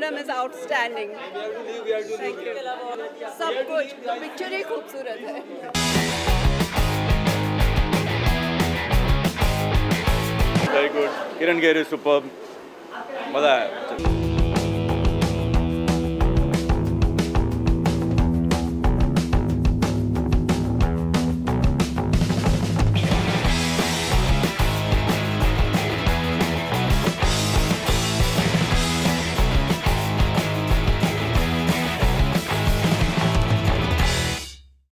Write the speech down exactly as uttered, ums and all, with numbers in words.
madam is outstanding. Thank you. सब कुछ picture ही खूबसूरत है. Very good. Kiran Gere is superb. मजा आया.